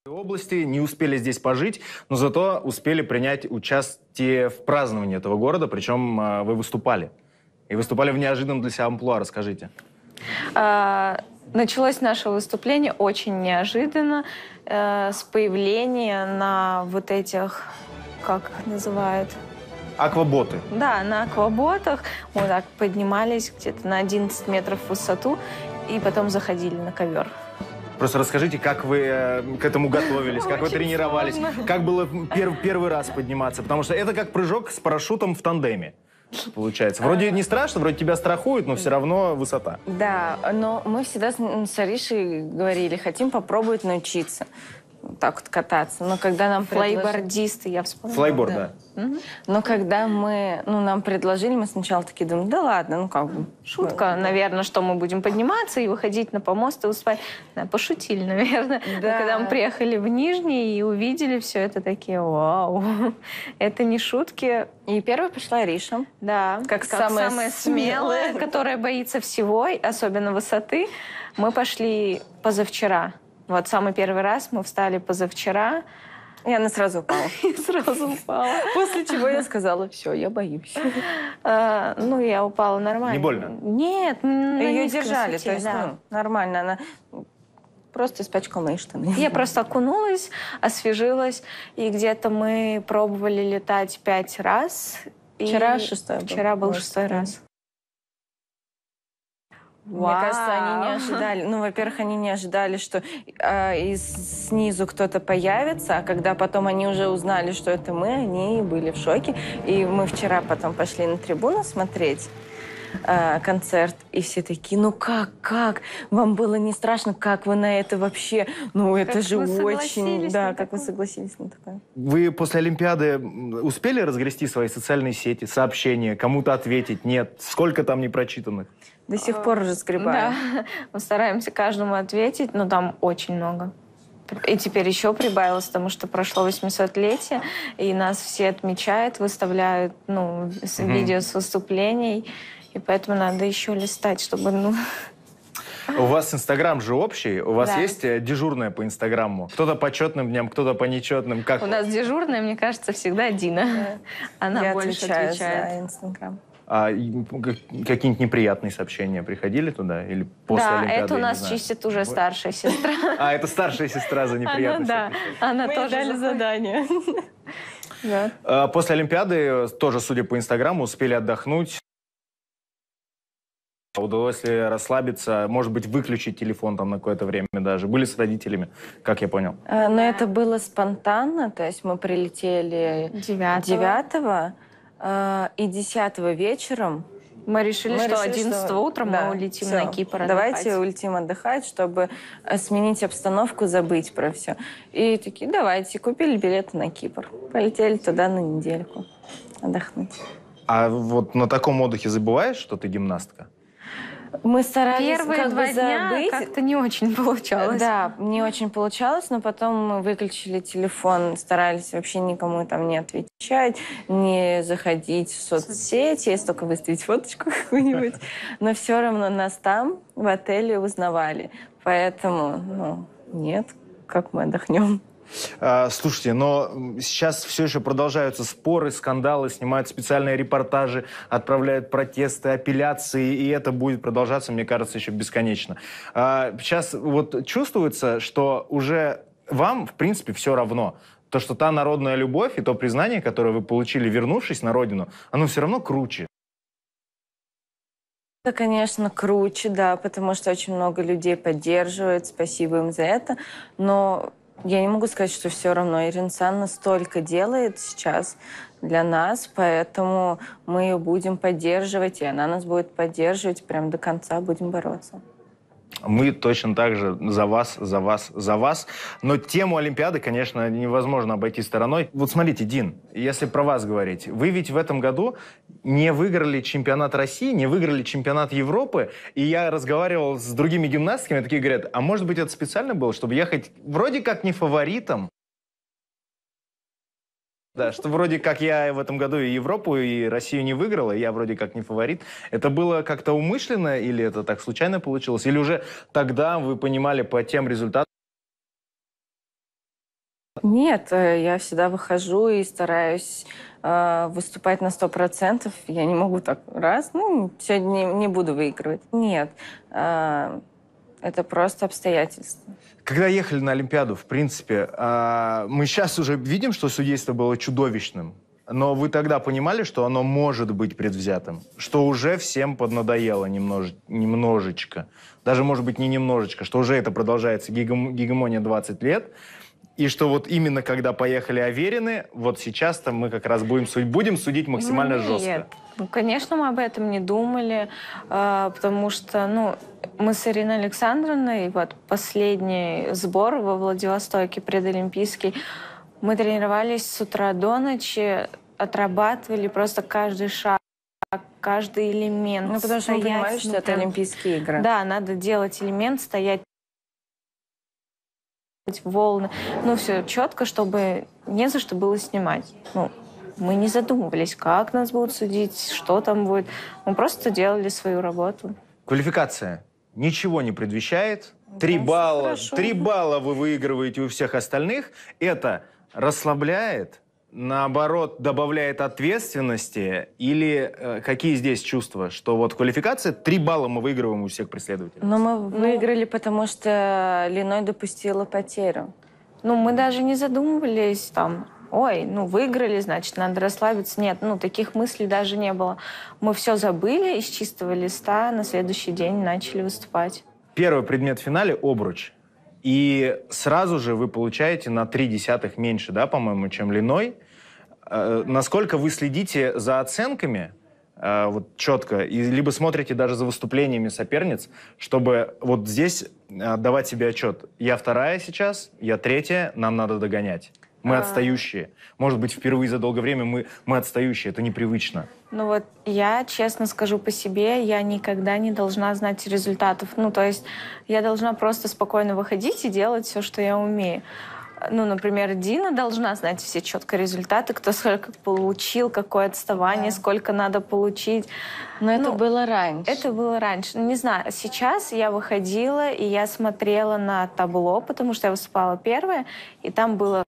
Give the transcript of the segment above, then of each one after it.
Области не успели здесь пожить, но зато успели принять участие в праздновании этого города, причем вы выступали. И выступали в неожиданном для себя амплуа, расскажите. Началось наше выступление очень неожиданно, с появления на вот этих, как их называют? Акваботы. Да, на акваботах. Мы так поднимались где-то на 11 метров в высоту и потом заходили на ковер. Просто расскажите, как вы к этому готовились, как вы тренировались, как было первый раз подниматься, потому что это как прыжок с парашютом в тандеме. Получается. Вроде не страшно, вроде тебя страхуют, но все равно высота. Да, но мы всегда с Аришей говорили, хотим попробовать научиться так вот кататься. Но когда нам Флайбордисты, я вспомнила. Флайборд, да. Но когда нам предложили, мы сначала такие думали, да ладно, ну как бы. Шутка, наверное, что мы будем подниматься и выходить на помост и успевать. Да, пошутили, наверное. Да. Но когда мы приехали в Нижний и увидели все это, такие, вау, это не шутки. И первой пошла Ариша. Да, Как самая смелая, которая боится всего, особенно высоты. Мы пошли позавчера. Вот самый первый раз мы встали позавчера. И она сразу упала. И сразу упала. После чего я сказала, все, я боюсь. Ну, я упала нормально. Не больно? Нет. Ее держали, то есть нормально. Она просто испачкала мои штаны. Я просто окунулась, освежилась, и где-то мы пробовали летать 5 раз. Вчера шестой был. Вчера был 6-й раз. Мне кажется, они не ожидали. Ну, во-первых, они не ожидали, что снизу кто-то появится, а когда потом они уже узнали, что это мы, они были в шоке. И мы вчера потом пошли на трибуну смотреть концерт, и все такие, ну как? Вам было не страшно? Как вы на это вообще? Ну, это же очень... Да, как вы согласились на такое? Вы после Олимпиады успели разгрести свои социальные сети, сообщения, кому-то ответить? Нет. Сколько там непрочитанных? До сих пор разгребаем. Да, мы стараемся каждому ответить, но там очень много. И теперь еще прибавилось, потому что прошло 800-летие, и нас все отмечают, выставляют видео с выступлений, и поэтому надо еще листать, чтобы... У вас Инстаграм же общий, у вас Да. есть дежурная по Инстаграму? Кто-то по четным дням, кто-то по нечетным. Как? У нас дежурная, мне кажется, всегда Дина. Она Я больше отвечаю отвечает. за Инстаграм. А какие-нибудь неприятные сообщения приходили туда? Или после Да, Олимпиады? это у я нас не знаю? чистит уже старшая сестра. А, это старшая сестра за неприятности. Да, она Мы ей тоже дали задание. После Олимпиады, тоже, судя по Инстаграму, успели отдохнуть. Удалось ли расслабиться, может быть, выключить телефон там на какое-то время даже? Были с родителями, как я понял? Но это было спонтанно, то есть мы прилетели 9-го, и 10-го вечером Мы решили, что 11 утра да, мы улетим всё, на Кипр давайте отдыхать. улетим отдыхать, чтобы сменить обстановку, забыть про все. И такие, давайте, купили билеты на Кипр. Полетели туда на недельку отдохнуть. А вот на таком отдыхе забываешь, что ты гимнастка? Мы старались Первые как 2 бы дня забыть. как-то не очень получалось. Да, не очень получалось, но потом мы выключили телефон, старались вообще никому там не отвечать, не заходить в соцсети, если только выставить фоточку какую-нибудь. Но все равно нас там, в отеле, узнавали. Поэтому, нет, как мы отдохнем. Слушайте, но сейчас все еще продолжаются споры, скандалы, снимают специальные репортажи, отправляют протесты, апелляции, и это будет продолжаться, мне кажется, еще бесконечно. Сейчас вот чувствуется, что уже вам, в принципе, все равно. То, что та народная любовь и то признание, которое вы получили, вернувшись на родину, оно все равно круче. Это, конечно, круче, да, потому что очень много людей поддерживают, спасибо им за это, но я не могу сказать, что все равно. Ирина Санна столько делает сейчас для нас, поэтому мы ее будем поддерживать, и она нас будет поддерживать, прям до конца будем бороться. Мы точно так же за вас, за вас, за вас. Но тему Олимпиады, конечно, невозможно обойти стороной. Вот смотрите, Дин, если про вас говорить, вы ведь в этом году не выиграли чемпионат России, не выиграли чемпионат Европы, и я разговаривал с другими гимнастками, такие говорят, а может быть это специально было, чтобы ехать вроде как не фаворитом? Да, что вроде как я в этом году и Европу, и Россию не выиграла, я вроде как не фаворит. Это было как-то умышленно или это так случайно получилось? Или уже тогда вы понимали по тем результатам, Нет, я всегда выхожу и стараюсь выступать на 100%. Я не могу так сегодня не буду выигрывать. Нет, это просто обстоятельства. Когда ехали на Олимпиаду, в принципе, мы сейчас уже видим, что судейство было чудовищным. Но вы тогда понимали, что оно может быть предвзятым? Что уже всем поднадоело немножечко? Даже, может быть, не немножечко, что уже это продолжается гегемония 20 лет. И что вот именно когда поехали Аверины, вот сейчас-то мы как раз будем судить максимально жестко. Нет, конечно, мы об этом не думали, потому что, мы с Ириной Александровной, вот последний сбор во Владивостоке предолимпийский, мы тренировались с утра до ночи, отрабатывали просто каждый шаг, каждый элемент. Потому что мы понимали, что это Олимпийские игры. Да, надо делать элемент, стоять волны. Все четко, чтобы не за что было снимать. Мы не задумывались, как нас будут судить, что там будет. Мы просто делали свою работу. Квалификация ничего не предвещает. 3 балла вы выигрываете у всех остальных. Это расслабляет, наоборот, добавляет ответственности? Или какие здесь чувства? Что вот квалификация, 3 балла мы выигрываем у всех преследователей. Но мы выиграли, потому что Линой допустила потерю. Мы даже не задумывались выиграли, значит, надо расслабиться. Нет, таких мыслей даже не было. Мы все забыли, из чистого листа на следующий день начали выступать. Первый предмет в финале – обруч. И сразу же вы получаете на 0,3 меньше, да, по-моему, чем Линой. Насколько вы следите за оценками, вот четко, и либо смотрите даже за выступлениями соперниц, чтобы вот здесь давать себе отчет. Я 2 сейчас, я 3, нам надо догонять. Мы отстающие. Может быть, впервые за долгое время мы отстающие. Это непривычно. Я, честно скажу по себе, я никогда не должна знать результатов. То есть я должна просто спокойно выходить и делать все, что я умею. Например, Дина должна знать все четко результаты, кто сколько получил, какое отставание, сколько надо получить. Но это было раньше. Это было раньше. Не знаю, сейчас я выходила, и я смотрела на табло, потому что я выступала первая, и там было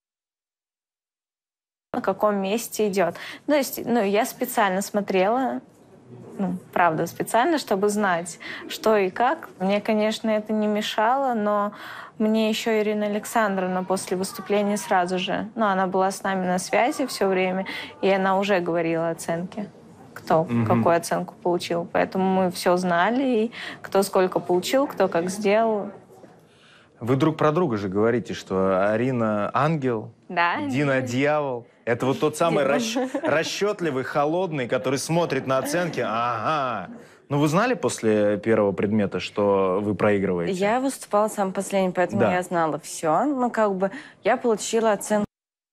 на каком месте идет. То есть, я специально смотрела, правда, специально, чтобы знать, что и как. Мне, конечно, это не мешало, но мне еще Ирина Александровна после выступления сразу же, она была с нами на связи все время, и она уже говорила оценки, кто какую оценку получил. Поэтому мы все знали, и кто сколько получил, кто как сделал. Вы друг про друга же говорите, что Арина ангел, да? Дина дьявол. Это вот тот самый расчетливый, холодный, который смотрит на оценки. Ага. Вы знали после первого предмета, что вы проигрываете? Я выступала самый последний, поэтому я знала все. Я получила оценку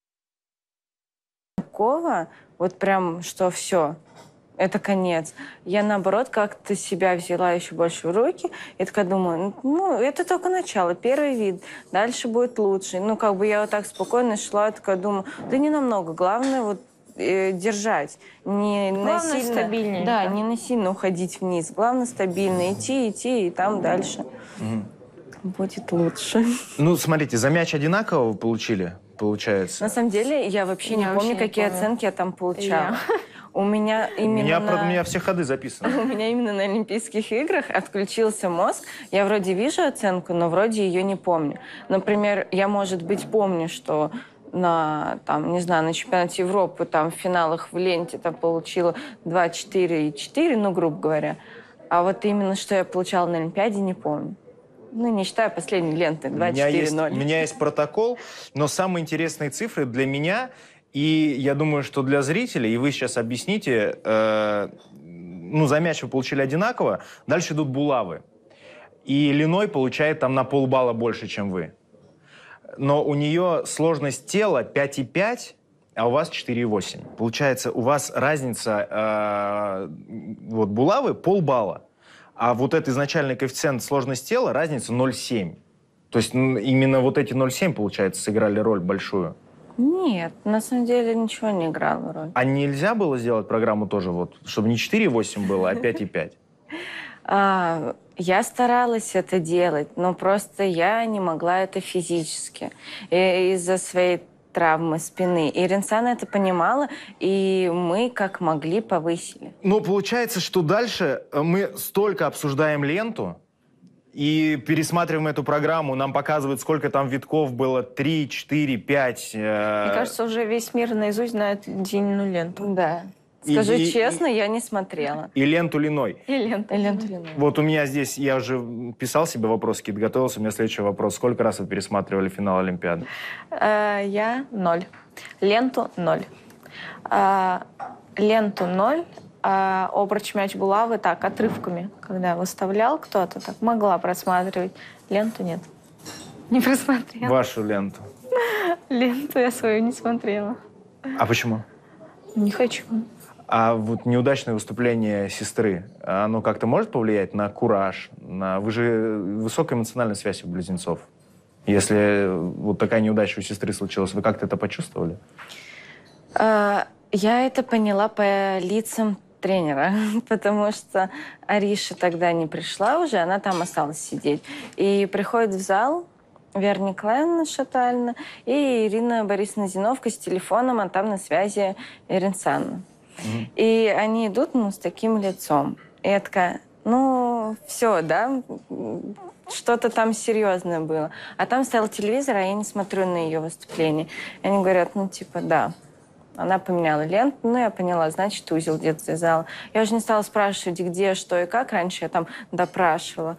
такого, вот прям, что все. Это конец. Я, наоборот, как-то себя взяла еще больше в руки. И такая думаю, это только начало, первый вид. Дальше будет лучше. Я вот так спокойно шла, такая думаю, да не намного. Главное держать. Главное стабильнее. Да, не насильно уходить вниз. Главное стабильно идти, и там дальше будет лучше. Смотрите, за мяч одинаково вы получили, получается? На самом деле, я вообще не помню, какие оценки я там получала. У меня именно у меня все ходы записаны. У меня именно на Олимпийских играх отключился мозг. Я вроде вижу оценку, но вроде ее не помню. Например, я, может быть, помню, что на чемпионате Европы, в финалах в ленте получила 2,4 и 4, грубо говоря. А вот именно, что я получала на Олимпиаде, не помню. Не считая последней ленты, 2,4-0. У меня есть протокол, но самые интересные цифры для меня... И я думаю, что для зрителей, и вы сейчас объясните, за мяч вы получили одинаково, дальше идут булавы. И Линой получает на полбалла больше, чем вы. Но у нее сложность тела 5,5, а у вас 4,8. Получается, у вас разница булавы полбалла. А вот этот изначальный коэффициент сложности тела, разница 0,7. То есть именно вот эти 0,7, получается, сыграли роль большую. Нет, на самом деле ничего не играло роль. А нельзя было сделать программу тоже, чтобы не 4,8 было, а 5,5? Я старалась это делать, но просто я не могла это физически из-за своей травмы спины. И Ринсана это понимала, и мы как могли повысили. Ну, получается, что дальше мы столько обсуждаем ленту, и пересматриваем эту программу, нам показывают, сколько там витков было, 3, 4, 5. Мне кажется, уже весь мир наизусть знает Динину ленту. Да. Скажу честно, я не смотрела. И ленту Линой. И ленту. Линой. Вот у меня здесь, я уже писал себе вопросы, какие-то готовился, у меня следующий вопрос. Сколько раз вы пересматривали финал Олимпиады? Я 0. Ленту 0. Ленту 0. Обруч мяч булавы так, отрывками, когда выставлял кто-то, так могла просматривать. Ленту нет. Не просмотрела. Вашу ленту. Ленту я свою не смотрела. А почему? Не хочу. А вот неудачное выступление сестры, оно как-то может повлиять на кураж? Вы же высокая эмоциональная связь у близнецов. Если вот такая неудача у сестры случилась, вы как-то это почувствовали? Я это поняла по лицам тренера, потому что Ариша тогда не пришла уже, она там осталась сидеть. И приходит в зал Вера Николаевна Шатальна и Ирина Борисовна Зиновка с телефоном, а там на связи Ринсана. И они идут, с таким лицом. И я такая, все, да, что-то там серьезное было. А там стоял телевизор, а я не смотрю на ее выступление. И они говорят, да. Она поменяла ленту, я поняла, значит, узел где-то завязала. Я уже не стала спрашивать, где, что и как. Раньше я там допрашивала.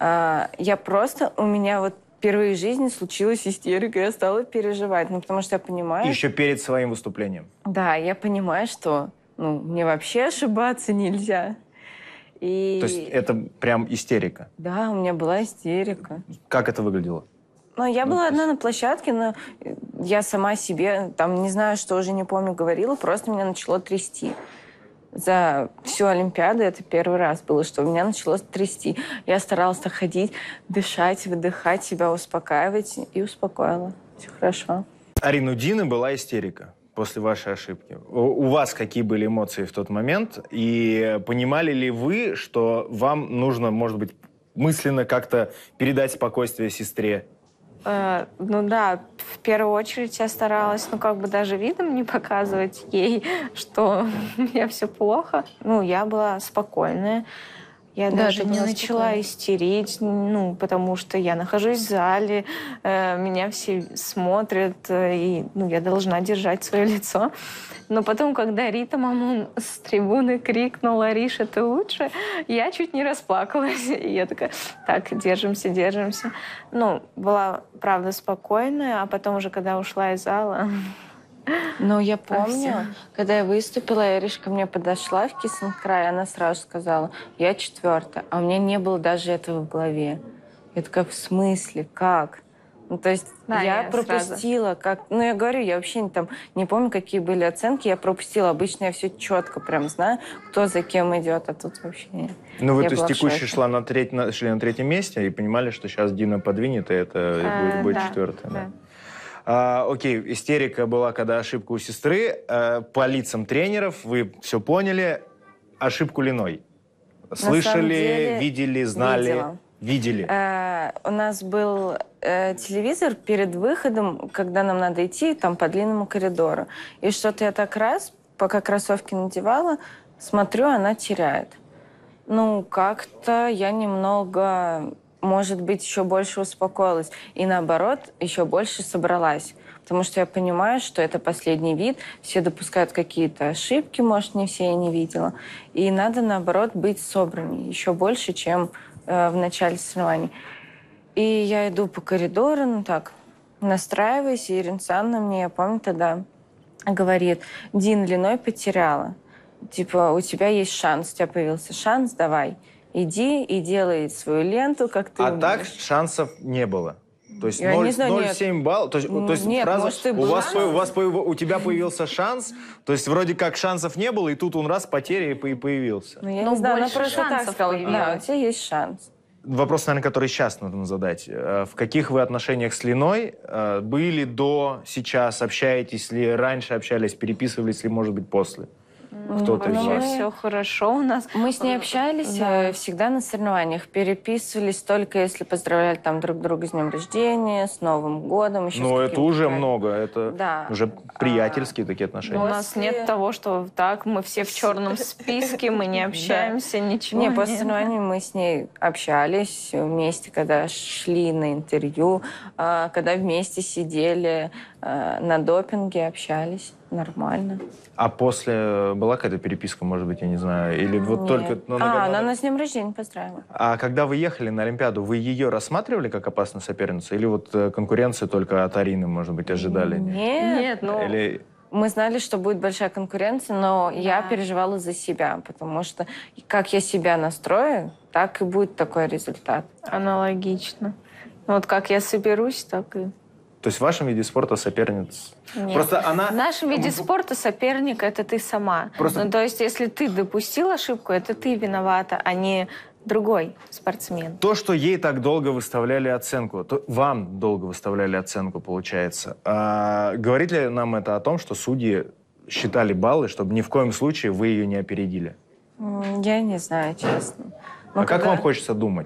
У меня вот впервые в жизни случилась истерика, я стала переживать. Потому что я понимаю... Еще перед своим выступлением? Да, я понимаю, что мне вообще ошибаться нельзя. То есть это прям истерика? Да, у меня была истерика. Как это выглядело? Я была одна на площадке, но я сама себе, не знаю, что уже не помню, говорила, просто меня начало трясти. За всю Олимпиаду это первый раз было, что меня начало трясти. Я старалась так ходить, дышать, выдыхать, себя успокаивать, и успокоила. Все хорошо. Арина, у Дины была истерика после вашей ошибки. У вас какие были эмоции в тот момент? И понимали ли вы, что вам нужно, может быть, мысленно как-то передать спокойствие сестре? Да, в первую очередь я старалась, даже видом не показывать ей, что у меня все плохо. Я была спокойная. Я даже не начала истерить, потому что я нахожусь в зале, меня все смотрят, и я должна держать свое лицо. Но потом, когда Рита Мамун с трибуны крикнула «Ариш, это лучше», я чуть не расплакалась. И я такая, так, держимся, держимся. Была, правда, спокойная, а потом уже, когда ушла из зала... Я помню, когда я выступила, Ариш ко мне подошла в Кисенкрай, она сразу сказала, я 4-я, а у меня не было даже этого в голове. Я такая, в смысле, как? То есть я пропустила, как... я говорю, я вообще не помню, какие были оценки, я пропустила. Обычно я все четко прям знаю, кто за кем идет, а тут вообще нет. Вы, то есть, текущая шли на 3-м месте и понимали, что сейчас Дина подвинет, и это будет 4-я, да? Окей, истерика была, когда ошибка у сестры. По лицам тренеров вы все поняли. Ошибку Линой. Слышали, видели, знали? Видели. У нас был телевизор перед выходом, когда нам надо идти по длинному коридору. И что-то я так раз, пока кроссовки надевала, смотрю, она теряет. Как-то я немного... может быть, еще больше успокоилась. И наоборот, еще больше собралась. Потому что я понимаю, что это последний вид, все допускают какие-то ошибки, может, не все я не видела. И надо, наоборот, быть собранней еще больше, чем в начале соревнований. И я иду по коридору, настраиваюсь, и Ринсана мне, я помню, тогда говорит, Дин, Линой потеряла. У тебя есть шанс, у тебя появился шанс, давай. Иди и делай свою ленту, как ты умеешь. Так шансов не было? То есть 0,7 баллов? То есть нет, фраза, может, у тебя появился шанс, то есть вроде как шансов не было, и тут он раз, потеря, и появился. Я не знаю, она просто так сказала. Да, у тебя есть шанс. Вопрос, наверное, который сейчас нужно задать. В каких вы отношениях с Линой были до сейчас? Общаетесь ли? Раньше общались? Переписывались ли, может быть, после? кто-то из Вообще вас? все хорошо у нас. Мы с ней общались Да. всегда на соревнованиях, переписывались только если поздравляли там друг друга с днем рождения, с Новым годом. Еще Ну, с это каким-то уже праздником. много, это Да. уже приятельские такие отношения. У нас нет того, что так, мы все в черном списке, мы не общаемся, ничего Не, после нет. соревнований мы с ней общались вместе, когда шли на интервью, когда вместе сидели на допинге, общались нормально. А после была какая-то переписка, может быть, я не знаю, или вот Нет. только... Она нас с днем рождения поздравила. А когда вы ехали на Олимпиаду, вы ее рассматривали как опасную соперницу? Или вот конкуренцию только от Арины, может быть, ожидали? Нет. ну, Или... Мы знали, что будет большая конкуренция, но я переживала за себя, потому что как я себя настрою, так и будет такой результат. аналогично. Вот как я соберусь, так и... То есть в вашем виде спорта соперниц... Нет. Просто она... В нашем виде спорта соперник — это ты сама. Просто- Ну, то есть, если ты допустил ошибку, это ты виновата, а не другой спортсмен. То, что ей так долго выставляли оценку, то вам долго выставляли оценку, получается. Говорит ли нам это о том, что судьи считали баллы, чтобы ни в коем случае вы ее не опередили? Я не знаю, честно. Но А как когда- вам хочется думать?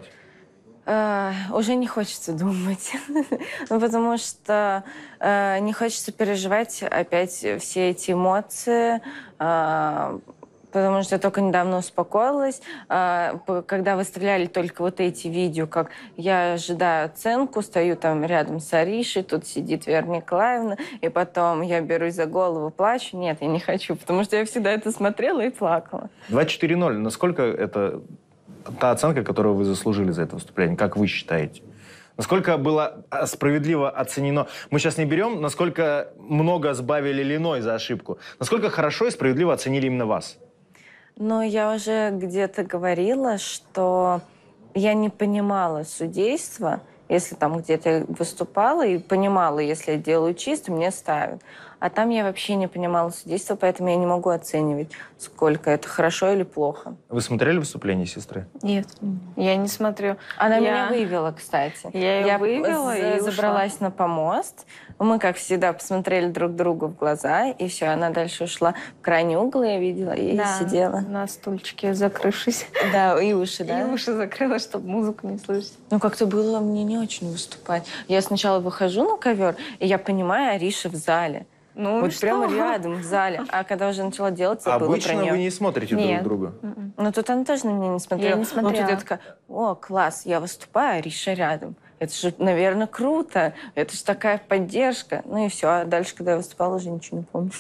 Уже не хочется думать. Ну, потому что не хочется переживать опять все эти эмоции, потому что я только недавно успокоилась. Когда выставляли только вот эти видео, как я ожидаю оценку, стою там рядом с Аришей, тут сидит Вера Николаевна, и потом я берусь за голову, плачу. Нет, я не хочу, потому что я всегда это смотрела и плакала. 24-0. Насколько это та оценка, которую вы заслужили за это выступление? Как вы считаете? Насколько было справедливо оценено? Мы сейчас не берем, насколько много сбавили или иной за ошибку. Насколько хорошо и справедливо оценили именно вас? Но я уже где-то говорила, что я не понимала судейства, если там где-то я выступала, и понимала, если я делаю чисто, мне ставят. А там я вообще не понимала судейства, поэтому я не могу оценивать, сколько это хорошо или плохо. Вы смотрели выступление сестры? Нет, я не смотрю. Она Я- меня вывела, кстати. Я её вывела и ушла. забралась на помост. Мы, как всегда, посмотрели друг другу в глаза, и все, она дальше ушла в крайний угол, я видела, и Да, сидела. на стульчике, закрывшись. Да, и уши, да? И уши закрыла, чтобы музыку не слышать. Ну, как-то было мне не очень выступать. Я сначала выхожу на ковер, и я понимаю, Ариша в зале. Ну, Вот и прямо что? рядом в зале. А когда уже начала делать, забыла про Обычно нее. вы не смотрите Нет. друг друга. Ну, тут она тоже на меня не смотрела. Я не Ну, тут смотрела. я такая, о, класс, я выступаю, Ариша рядом. Это же, наверное, круто. Это же такая поддержка. Ну и все. А дальше, когда я выступала, уже ничего не помню.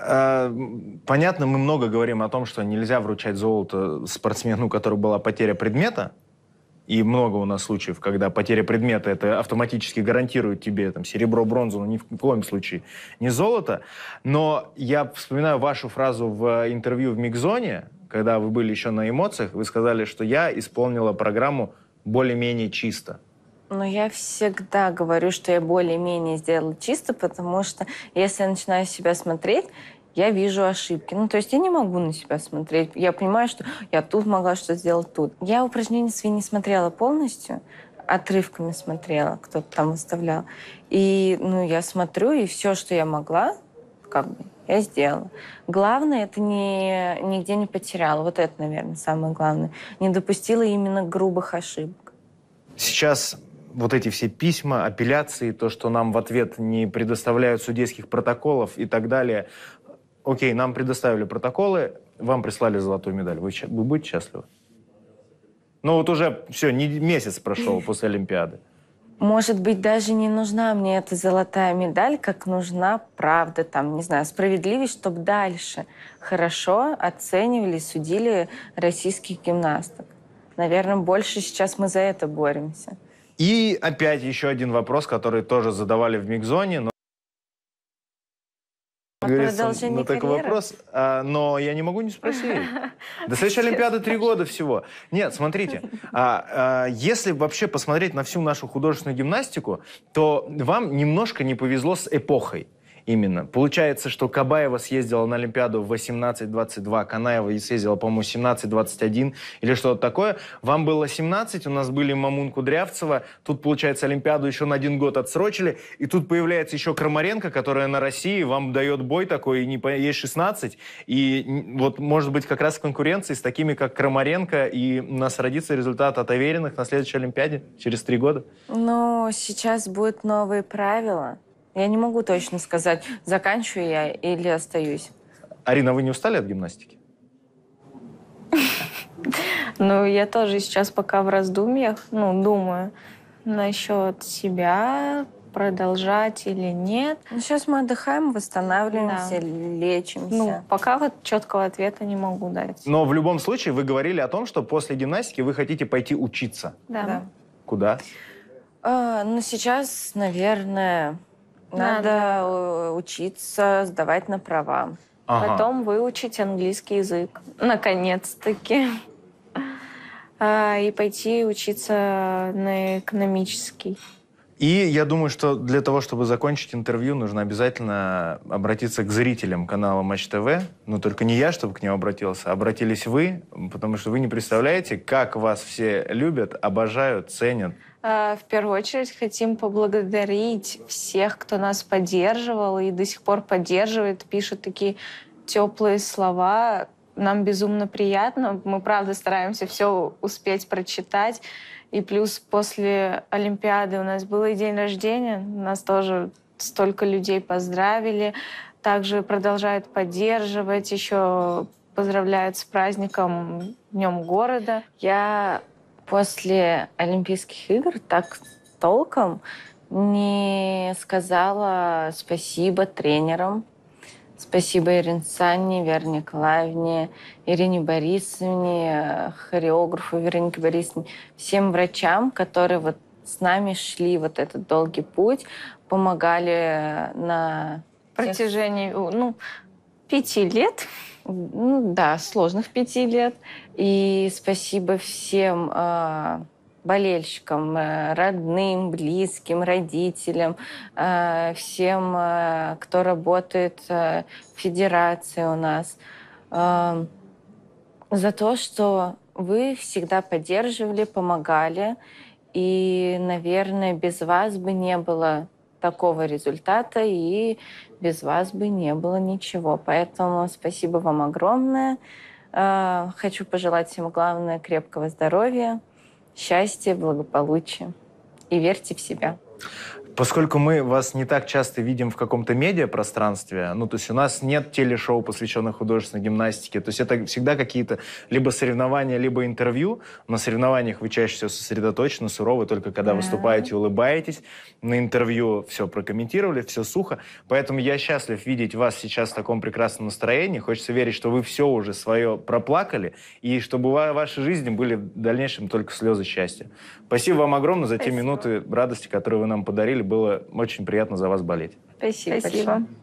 Понятно, мы много говорим о том, что нельзя вручать золото спортсмену, у которого была потеря предмета. И много у нас случаев, когда потеря предмета это автоматически гарантирует тебе там, серебро, бронзу, но ни в коем случае не золото. Но я вспоминаю вашу фразу в интервью в Микзоне, когда вы были еще на эмоциях, вы сказали, что я исполнила программу более-менее чисто. Но я всегда говорю, что я более-менее сделала чисто, потому что если я начинаю себя смотреть, я вижу ошибки. Ну, то есть я не могу на себя смотреть. Я понимаю, что я тут могла что-то сделать тут. Я упражнения свои не смотрела полностью, отрывками смотрела, кто-то там выставлял. И, ну, я смотрю, и все, что я могла, как бы, я сделала. Главное, это нигде не потеряла. Вот это, наверное, самое главное. Не допустила именно грубых ошибок. Сейчас вот эти все письма, апелляции, то, что нам в ответ не предоставляют судейских протоколов и так далее. Окей, нам предоставили протоколы, вам прислали золотую медаль. Вы будете счастливы? Ну вот уже все, месяц прошел после Олимпиады. Может быть, даже не нужна мне эта золотая медаль, как нужна правда, там, не знаю, справедливость, чтобы дальше хорошо оценивали, судили российских гимнасток. Наверное, больше сейчас мы за это боремся. И опять еще один вопрос, который тоже задавали в Микзоне. Но... Продолжение такой карьеры? вопрос, но я не могу не спросить. До следующей Олимпиады 3 года всего. Нет, смотрите, если вообще посмотреть на всю нашу художественную гимнастику, то вам немножко не повезло с эпохой. Именно. Получается, что Кабаева съездила на Олимпиаду в 18-22, Канаева съездила, по-моему, 17-21 или что-то такое. Вам было 17, у нас были Мамун, Кудрявцева. Тут, получается, Олимпиаду еще на 1 год отсрочили. И тут появляется еще Крамаренко, которая на России вам дает бой такой, ей 16. И вот, может быть, как раз в конкуренции с такими, как Крамаренко, и у нас родится результат от Авериных на следующей Олимпиаде через 3 года. Но сейчас будут новые правила. Я не могу точно сказать, заканчиваю я или остаюсь. Арина, вы не устали от гимнастики? Ну, я тоже сейчас пока в раздумьях, думаю насчет себя, продолжать или нет. Ну, сейчас мы отдыхаем, восстанавливаемся, лечимся. Ну, пока вот четкого ответа не могу дать. Но в любом случае вы говорили о том, что после гимнастики вы хотите пойти учиться. Да. Куда? Ну, сейчас, наверное, надо учиться, сдавать на права. Ага. Потом выучить английский язык. Наконец-таки. И пойти учиться на экономический. И я думаю, что для того, чтобы закончить интервью, нужно обязательно обратиться к зрителям канала Матч ТВ. Но только не я, чтобы к ним обратился, а обратились вы, потому что вы не представляете, как вас все любят, обожают, ценят. В первую очередь хотим поблагодарить всех, кто нас поддерживал и до сих пор поддерживает, пишет такие теплые слова. Нам безумно приятно. Мы, правда, стараемся все успеть прочитать. И плюс после Олимпиады у нас был и день рождения. Нас тоже столько людей поздравили. Также продолжают поддерживать. Еще поздравляют с праздником Днем города. Я после Олимпийских игр так толком не сказала спасибо тренерам. Спасибо Ирине Санне, Вере Николаевне, Ирине Борисовне, хореографу Веронике Борисовне, всем врачам, которые вот с нами шли вот этот долгий путь, помогали на протяжении 5 лет. Да, сложных 5 лет. И спасибо всем болельщикам, родным, близким, родителям, всем, кто работает в федерации у нас, за то, что вы всегда поддерживали, помогали. И, наверное, без вас бы не было такого результата, и без вас бы не было ничего. Поэтому спасибо вам огромное. Хочу пожелать всем, главное, крепкого здоровья, счастья, благополучия. И верьте в себя. Поскольку мы вас не так часто видим в каком-то медиапространстве, то есть у нас нет телешоу, посвященных художественной гимнастике, то есть это всегда какие-то либо соревнования, либо интервью. На соревнованиях вы чаще всего сосредоточены, суровы, только когда выступаете, улыбаетесь. На интервью все прокомментировали, все сухо. Поэтому я счастлив видеть вас сейчас в таком прекрасном настроении. Хочется верить, что вы все уже свое проплакали, и чтобы в вашей жизни были в дальнейшем только слезы счастья. Спасибо вам огромное за те минуты радости, которые вы нам подарили. Было очень приятно за вас болеть. Спасибо. Спасибо.